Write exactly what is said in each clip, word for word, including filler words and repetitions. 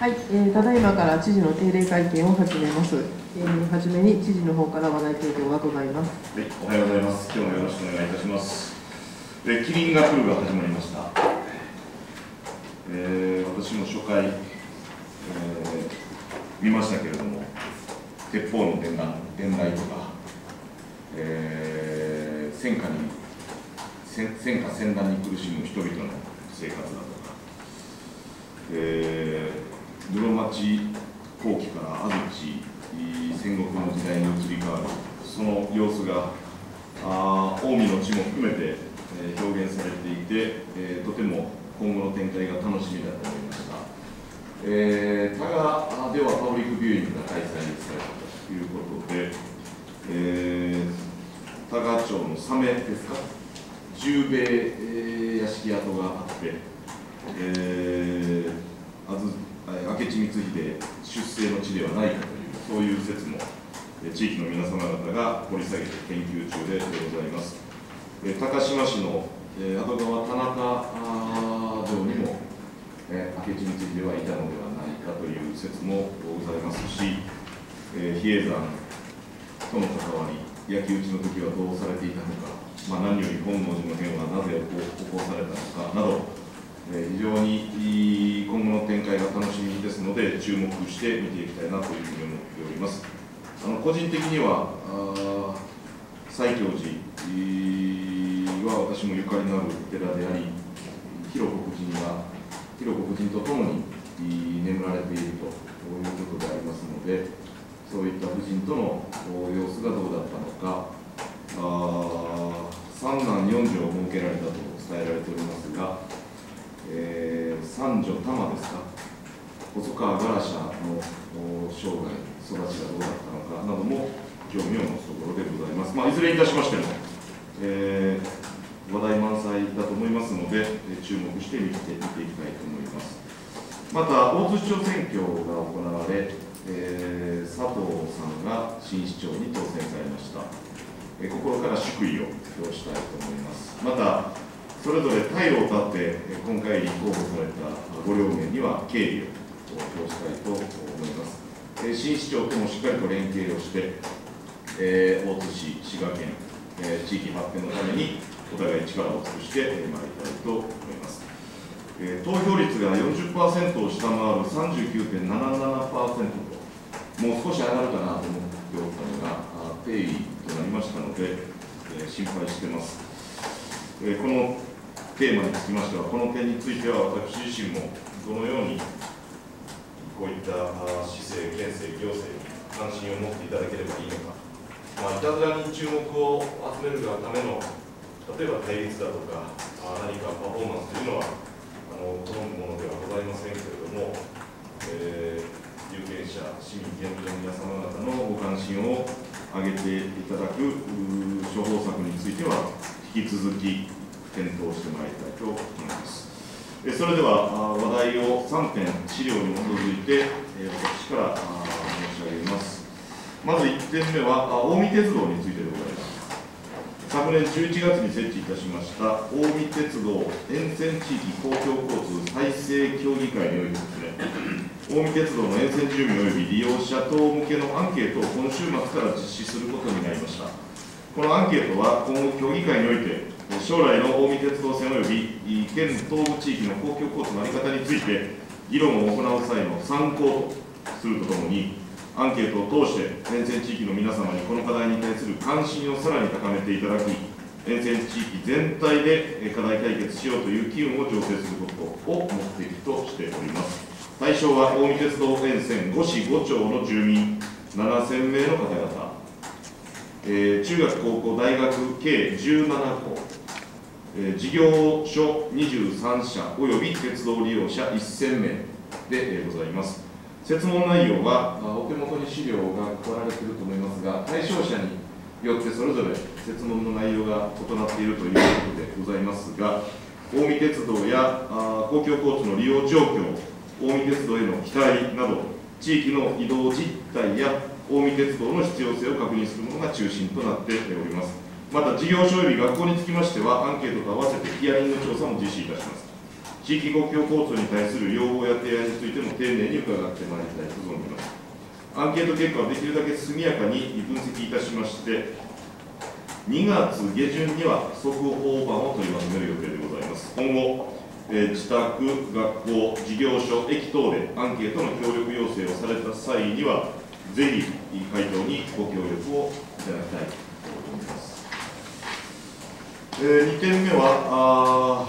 はい、えー、ただいまから知事の定例会見を始めます。えー、はじめに知事の方から話題提供がございます。 はい、おはようございます。今日もよろしくお願いいたします。えー、キリンが来るが始まりました。えー、私も初回、えー、見ましたけれども、鉄砲の伝来伝来とか、えー、戦火に戦火戦乱に苦しむ人々の生活だとか、えー、室町後期から安土戦国の時代に移り変わるその様子があ近江の地も含めて、えー、表現されていて、えー、とても今後の展開が楽しみだと思いました。えー、多賀ではパブリックビューイングが開催されたということで、えー、多賀町のサメですか、十兵衛、えー、屋敷跡があって、えー、あず明智光秀出生の地ではないかというそういう説も地域の皆様方が掘り下げて研究中でございます。高島市の安土川田中城にも明智光秀はいたのではないかという説もございますし、比叡山との関わり、焼き討ちの時はどうされていたのか、まあ、何より本能寺の変はなぜ起こされたのかなど、非常に今後の展開が楽しみですので、注目して見ていきたいなというふうに思っております。あの個人的には、西教寺は私もゆかりのある寺であり、広子夫人が、広子夫人と共に眠られているということでありますので、そういった夫人との様子がどうだったのか、あ三男四女を設けられたと伝えられておりますが、えー、三女玉ですか、細川ガラシャの生涯、育ちがどうだったのかなども興味を持つところでございます。まあ、いずれにいたしましても、えー、話題満載だと思いますので、注目して見て見ていきたいと思います。また、大津市長選挙が行われ、えー、佐藤さんが新市長に当選されました。えー、心から祝意を表したいと思います。またそれぞれ退路を断って今回立候補されたご両名には敬意を表したいと思います。新市長ともしっかりと連携をして、えー、大津市、滋賀県、えー、地域発展のためにお互い力を尽くしてまいりたいと思います。えー、投票率が よんじゅっパーセント を下回る さんじゅうきゅうてんななななパーセント と、もう少し上がるかなと思っておったのが低位となりましたので、えー、心配しています。えー、このテーマにつきましては、この点については私自身もどのようにこういった市政、県政、行政に関心を持っていただければいいのか、まあ、いたずらに注目を集めるがための、例えば対立だとか、何かパフォーマンスというのはあの好むものではございませんけれども、えー、有権者、市民、県民の皆様方のご関心を上げていただく処方策については、引き続き検討してまいりたいと思います。それでは話題をさんてん資料に基づいて私から申し上げます。まずいってんめは近江鉄道についてでございます。昨年じゅういちがつに設置いたしました近江鉄道沿線地域公共交通再生協議会においてですね、近江鉄道の沿線住民及び利用者等向けのアンケートを今週末から実施することになりました。このアンケートは今後協議会において将来の近江鉄道線及び県東部地域の公共交通の在り方について議論を行う際の参考とするとともに、アンケートを通して沿線地域の皆様にこの課題に対する関心をさらに高めていただき、沿線地域全体で課題解決しようという機運を醸成することを目的としております。対象は近江鉄道沿線ご市ご町の住民ななせんめいの方々、えー、中学、高校、大学計じゅうななこ、えー、事業所にじゅうさんしゃおよび鉄道利用者せんめいで、えー、ございます。設問内容は、お手元に資料が配られていると思いますが、対象者によってそれぞれ設問の内容が異なっているということでございますが、近江鉄道やあ公共交通の利用状況、近江鉄道への期待など、地域の移動実態や近江鉄道の必要性を確認するものが中心となっております。また、事業所及び学校につきましては、アンケートと合わせてヒアリング調査も実施いたします。 地域公共交通に対する要望や提案についても丁寧に伺ってまいりたいと存じます。アンケート結果をできるだけ速やかに分析いたしまして、にがつげじゅんには速報版を取りまとめる予定でございます。今後、えー、自宅、学校、事業所、駅等でアンケートの協力要請をされた際には、ぜひ回答にご協力をいただきたいと思います。えー、にてんめは、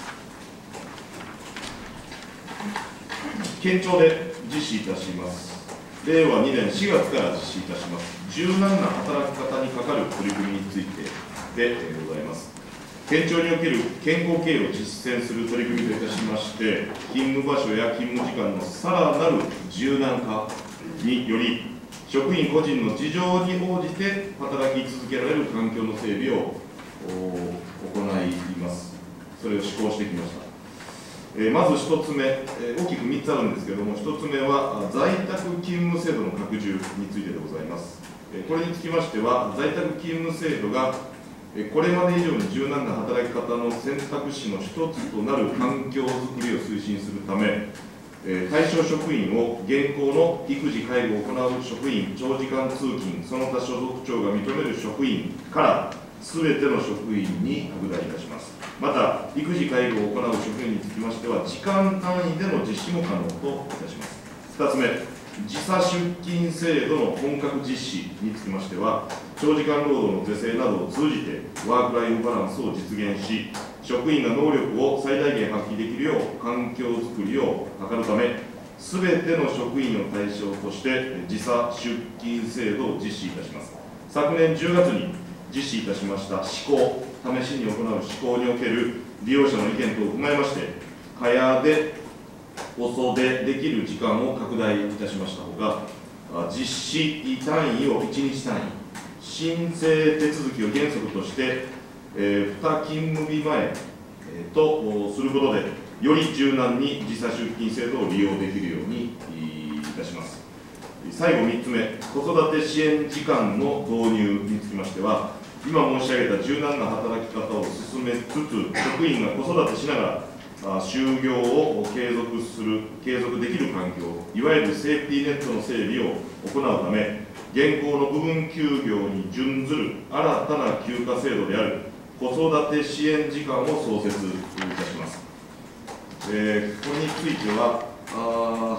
県庁で実施いたします。れいわにねんしがつから実施いたします。柔軟な働き方にかかる取り組みについてでございます。県庁における健康経営を実践する取り組みといたしまして、勤務場所や勤務時間のさらなる柔軟化により、職員個人の事情に応じて働き続けられる環境の整備を行います。それを施行してきました。えー、まずひとつめ、えー、大きくみっつあるんですけれども、ひとつめは在宅勤務制度の拡充についてでございます。えー、これにつきましては、在宅勤務制度が、えー、これまで以上に柔軟な働き方の選択肢の一つとなる環境づくりを推進するため、えー、対象職員を現行の育児・介護を行う職員、長時間通勤、その他所属長が認める職員からすべての職員に拡大いたします。また、育児・介護を行う職員につきましては、時間単位での実施も可能といたします。ふたつめ、時差出勤制度の本格実施につきましては、長時間労働の是正などを通じて、ワークライフバランスを実現し、職員が能力を最大限発揮できるよう、環境づくりを図るため、すべての職員を対象として、時差出勤制度を実施いたします。昨年じゅうがつに実施いたしました施行、試しに行う施行における利用者の意見等を踏まえまして、早出、遅出できる時間を拡大いたしましたほか、実施単位をいちにち単位、申請手続きを原則として、えー、に勤務日前、えー、とすることで、より柔軟に時差出勤制度を利用できるようにいたします。最後みっつめ、子育て支援時間の導入につきましては、今申し上げた柔軟な働き方を進めつつ、職員が子育てしながら就業を継続する、継続できる環境、いわゆるセーフティーネットの整備を行うため、現行の部分休業に準ずる新たな休暇制度である子育て支援時間を創設いたします。えー、これについては、あ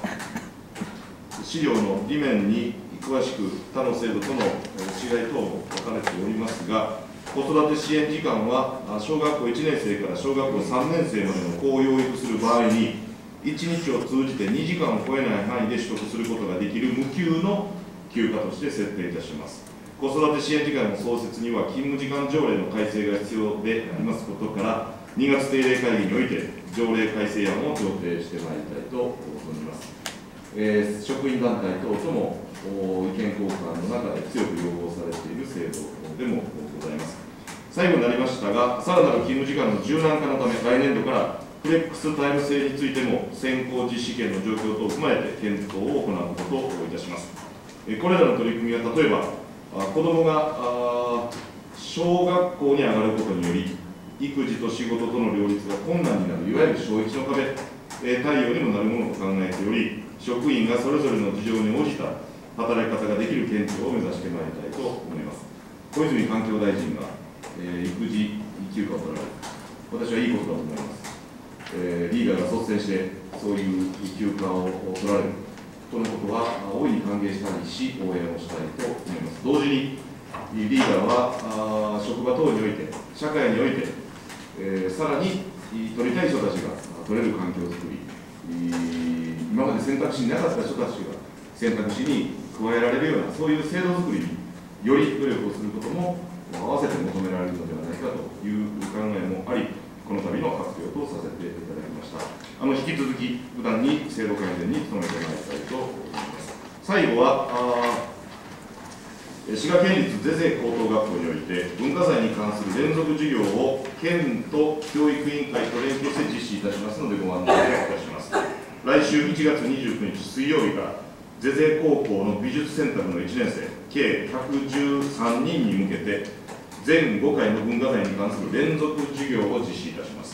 資料の裏面に詳しく他の制度との違い等も書かれておりますが、子育て支援時間は小学校いちねんせいから小学校さんねんせいまでの子を養育する場合に、いちにちを通じてにじかんを超えない範囲で取得することができる無給の休暇として設定いたします。子育て支援時間の創設には勤務時間条例の改正が必要でありますことから、にがつ定例会議において条例改正案を調停してまいりたいと思います。えー、職員団体等とも意見交換の中で強く要望されている制度でもございます。最後になりましたが、さらなる勤務時間の柔軟化のため、来年度からフレックスタイム制についても先行実施権の状況等を踏まえて検討を行うことをいたします。これらの取り組みは、例えば子どもが小学校に上がることにより、育児と仕事との両立が困難になる、いわゆる小いちの壁対応にもなるものと考えており、職員がそれぞれの事情に応じた働き方ができる県庁を目指してまいりたいと思います。小泉環境大臣が、えー、育児休暇を取られる、私はいいことだと思います。えー、リーダーが率先してそういう休暇を取られるとのことは大いに歓迎したいし、応援をしたいと思います。同時にリーダーはあ職場等において、社会において、えー、さらに取りたい人たちが取れる環境づくり、今まで選択肢になかった人たちが選択肢に加えられるような、そういう制度づくりにより努力をすることも合わせて求められるのではないかという考えもあり、この度の発表とさせていただきました。あの引き続き、不断に制度改善に努めてまいりたいと思います。最後は、滋賀県立是々高等学校において、文化財に関する連続授業を県と教育委員会と連携して実施いたしますので、ご案内をいたします。来週いちがつにじゅうくにち水曜日から、是々高校の美術選択のいちねんせい、計ひゃくじゅうさんにんに向けて、全ごかいの文化財に関する連続授業を実施いたします。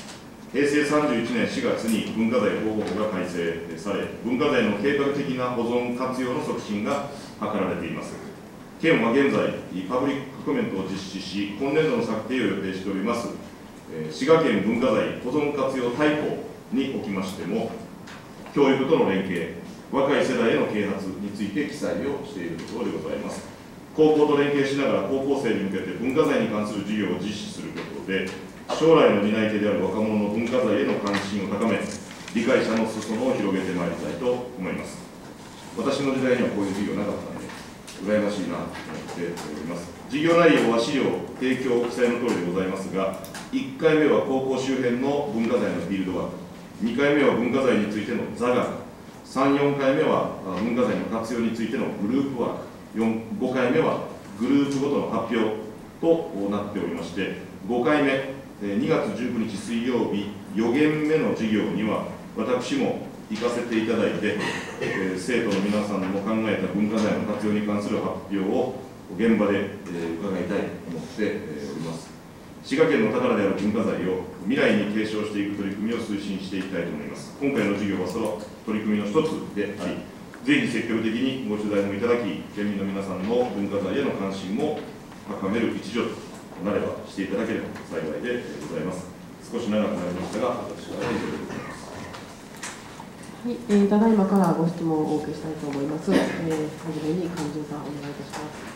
へいせいさんじゅういちねんしがつに文化財保護法が改正され、文化財の計画的な保存活用の促進が図られています。県は現在、パブリックコメントを実施し、今年度の策定を予定しております、滋賀県文化財保存活用大綱におきましても、教育との連携、若い世代への啓発について記載をしているところでございます。高校と連携しながら高校生に向けて文化財に関する授業を実施することで、将来の担い手である若者の文化財への関心を高め、理解者の裾野を広げてまいりたいと思います。私の時代にはこういう授業なかったので、羨ましいなと思っております。授業内容は資料、提供、記載の通りでございますが、いっかいめは高校周辺の文化財のフィールドワーク、にかいめは文化財についての座学、さん、よんかいめは文化財の活用についてのグループワーク、よん、ごかいめはグループごとの発表となっておりまして、ごかいめ、にがつじゅうくにち水曜日、よ限目の授業には、私も行かせていただいて、えー、生徒の皆さんの考えた文化財の活用に関する発表を現場で、えー、伺いたいと思って、えー、おります。滋賀県の宝である文化財を未来に継承していく取り組みを推進していきたいと思います。今回の授業はその取り組みの一つであり、ぜひ積極的にご取材もいただき、県民の皆さんの文化財への関心も高める一助となればしていただければ幸いでございます。少し長くなりましたが、私は以上でございます。 はい、えー、ただいまからご質問をお受けしたいと思います。えー、はじめに幹事さんお願いいたし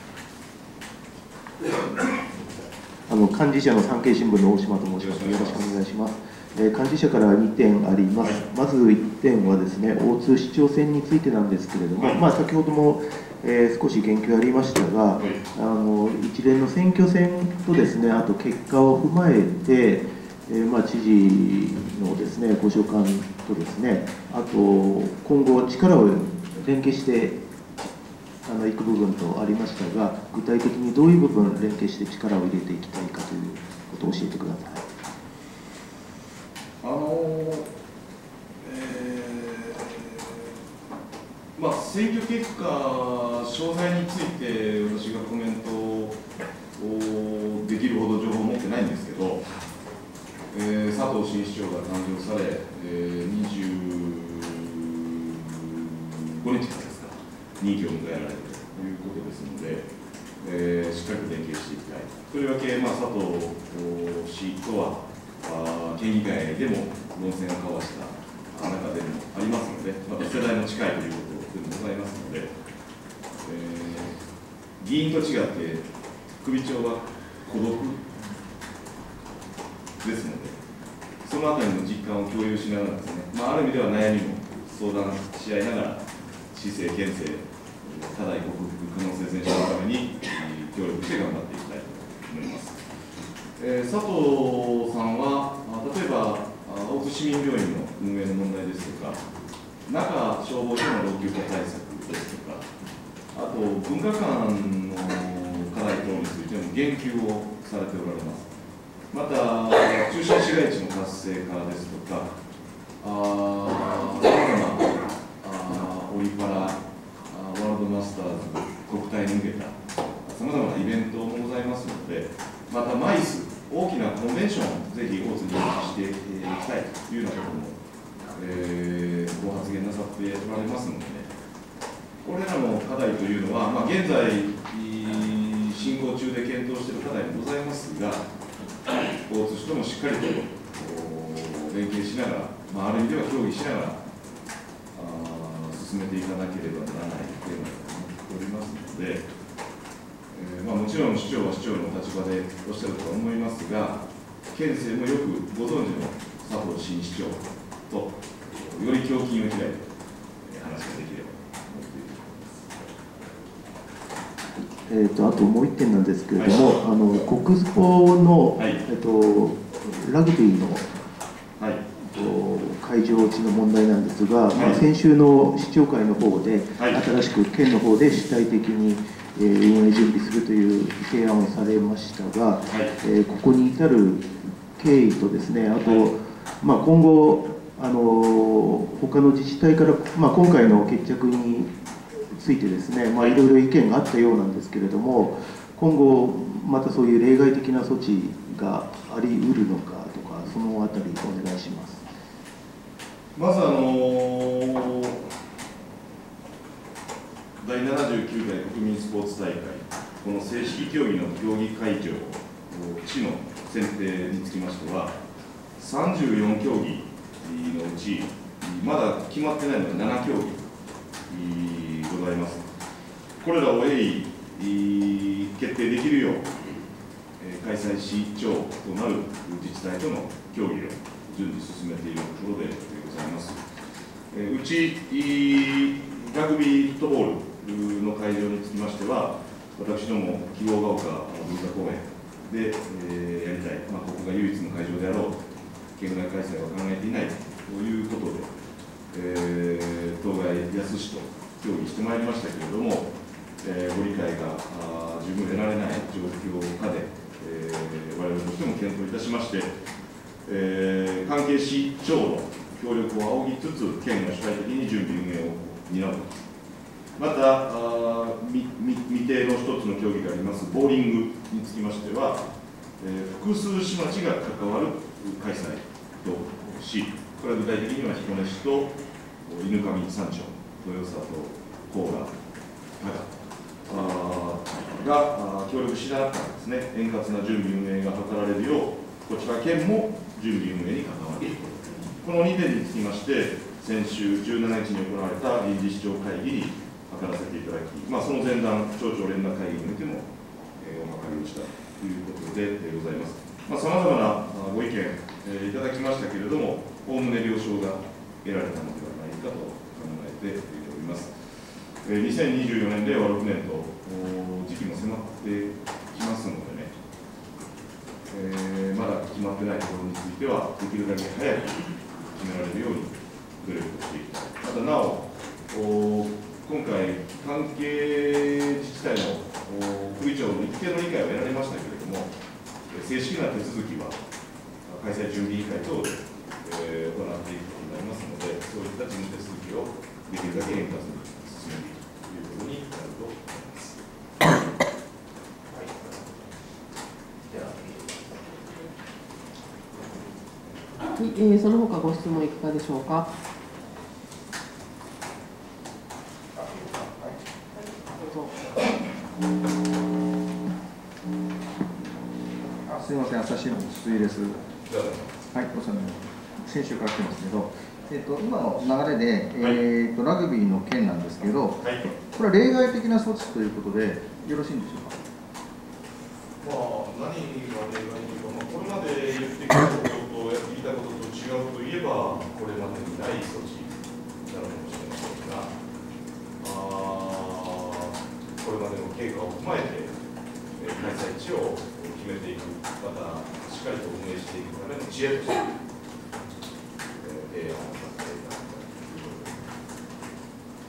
ます。 あの幹事社の産経新聞の大島と申します。よろしくお願いします。えー、幹事社からにてんあります。はい、まずいってんはですね、大津市長選についてなんですけれども、はい、まあ先ほども、えー、少し言及ありましたが、はい、あの一連の選挙戦とですね、あと結果を踏まえて、えー、まあ知事のですねご所感とですね、あと今後力を連携してあのいく部分とありましたが、具体的にどういう部分連携して力を入れていきたいかということを教えてください。 あのえー、まあ選挙結果詳細について私がコメントをできるほど情報を持ってないんですけど、えー、佐藤新市長が誕生され、えー、にじゅうごにちからですか、任期を迎えられるということですので、えー、しっかりと連携していきたい。とりわけ、まあ、佐藤氏とはあ県議会でも論戦を交わした中でもありますので、また世代の近いということでもございますので、えー、議員と違って首長は孤独ですので、そのあたりの実感を共有しながらですね、まあ、ある意味では悩みも相談し合いながら、市政、県政、課題克服、可能性前進のために協力して頑張っていきたいと思います。えー、佐藤さんは、例えば、大津市民病院の運営の問題ですとか、中消防署の老朽化対策ですとか、あと文化館の課題等についても言及をされておられます。また、中心市街地の活性化ですとか、さまざまオリパラ、ワールドマスターズ、国体に向けたさまざまなイベントもございますので、またマイス、大きなコンベンションをぜひ大津にしていきたいというようなことも、えー、ご発言なさっておられますので、ね、これらの課題というのは、まあ、現在進行中で検討している課題もございますが、大津市ともしっかりと連携しながら、まあ、ある意味では協議しながら進めていかなければならないテーマだと思っておりますので、えーまあ、もちろん市長は市長の立場でおっしゃるとは思いますが、県政もよくご存知の佐藤新市長とより胸筋を開いて話ができればと思っているところです。 えー、とあともう一点なんですけれども、はい、あの国スポの、はい、えー、とラグビーの、はい、会場地の問題なんですが、はい、まあ、先週の市長会の方で、はい、新しく県の方で主体的に、えー、運営準備するという提案をされましたが、はい、えー、ここに至る経緯とですね、あと、はい、まあ、今後あの他の自治体から、まあ、今回の決着についてですね、まあ、いろいろ意見があったようなんですけれども、 今後、またそういう例外的な措置がありうるのかとか、そのあたりお願いします。 まず、あのー、だいななじゅうきゅうかい国民スポーツ大会、この正式競技の競技会場、地の選定につきましては、さんじゅうよんきょうぎのうち、まだ決まってないのがななきょうぎございます。これらを鋭意決定できるよう、開催し長となる自治体との協議を順次進めているところでございます。うちラグビーフットボールの会場につきましては、私ども希望が丘文化公園で、えー、やりたい、まあ、ここが唯一の会場であろう、県外開催は考えていないということで、えー、当該安市と協議してまいりましたけれども、えー、ご理解が十分得られない状況下で、えー、我々としても検討いたしまして、えー、関係市長の協力を仰ぎつつ、県が主体的に準備運営を担う。また、未定の一つの競技でありますボーリングにつきましては、えー、複数市町が関わる開催とし、これは具体的には彦根市と犬上三町、豊里、高良、加賀が協力しながらですね、円滑な準備運営が図られるよう、こちら県も準備運営に関わる。このにてんにつきまして、先週じゅうしちにちに行われた臨時市長会議に諮らせていただき、まあ、その前段、町長連絡会議においても、えー、お諮りをしたということでございます。さまざ、まなご意見、えー、いただきましたけれども、おおむね了承が得られたのではないかと考えております。えー、にせんにじゅうよねん、れいわろくねんと時期も迫ってきますのでね、えー、まだ決まってないところについては、できるだけ早く決められるように努力をしていきたい。またなお、お今回、関係自治体の副議長の一定の理解を得られましたけれども、正式な手続きは開催準備委員会等で、えー、行っていくことになりますので、そういった事務手続きをできるだけ円滑に進めていくということになると思います。はい、 はい、えー、その他ご質問いかがでしょうか。 すみません、朝日の筒井です。はい、お世話になります。先週から来てますけど、えー、と今の流れで、えーと、ラグビーの件なんですけど、はい、これは例外的な措置ということでよろしいんでしょうか。 まあ、何が例外というか、まあ、これまで言ってきたこととやってきたことと違うといえば、これまでにない措置なのかもしれませんが、あこれまでの経過を踏まえて、開催地を決めていく、またしっかりと運営していくための知恵として、提案をさせていただきたいということです。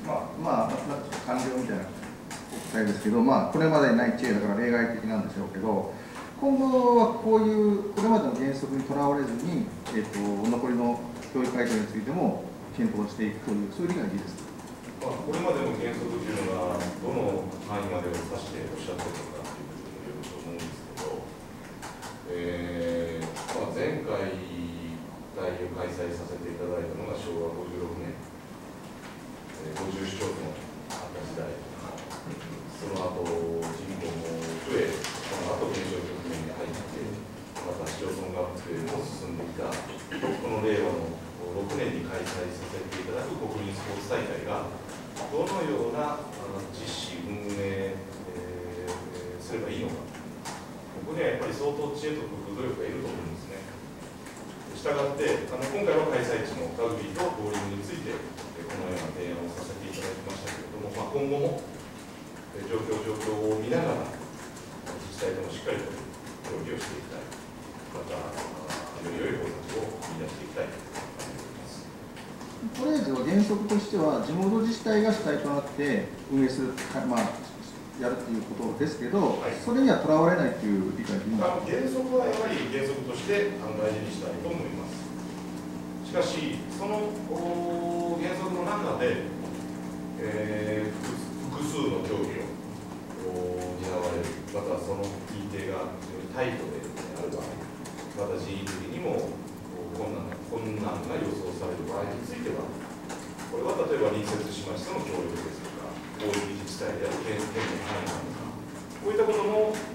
まあ、まあ、完了みたいな答えですけど、まあ、これまでにない知恵だから例外的なんでしょうけど、今後はこういう、これまでの原則にとらわれずに、えー、と残りの教育会長についても検討していくという、そういう理解でいいですか。 まあ、これまでの原則というのが、どの範囲までを指しておっしゃっているのかということによると思うんですけど、えーまあ、前回、会議を開催させていただいたのがしょうわごじゅうろくねん、えー、ごじゅう市町村あった時代、その後人口も増え、その後減少局面に入って、また市町村合併も進んできた、この令和のろくねんに開催させていただく国民スポーツ大会が、どのような実施、運営、えー、すればいいのか、ここにはやっぱり相当知恵と工夫努力がいると思うんですね。したがって、あの今回は開催地のラグビーとボーリングについて、このような提案をさせていただきましたけれども、まあ、今後も状況、状況を見ながら、自治体ともしっかりと協議をしていきたい、また、より良い方策を見出していきたいととりあえずは原則としては、地元自治体が主体となって運営する、まあ、やるということですけど、はい、それにはとらわれないという理解でいいのか。 原則はやはり原則として大事にしたいと思います。しかし、その原則の中で、えー、複数の競技を担われる、またそ非常にタイトである場合、また人員的にも困難困難が予想される場合については、これは例えば隣接しましての協力ですとか、大きい自治体である県の範囲なのか、こういったことも